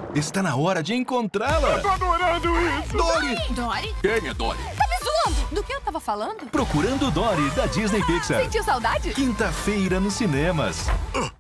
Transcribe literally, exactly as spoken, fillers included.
Está na hora de encontrá-la. Eu tô adorando isso. Dory! Dory? Quem é Dory? Tá me zoando? Do que eu tava falando? Procurando Dory, da Disney Pixar. Sentiu saudade? Quinta-feira nos cinemas. Ah,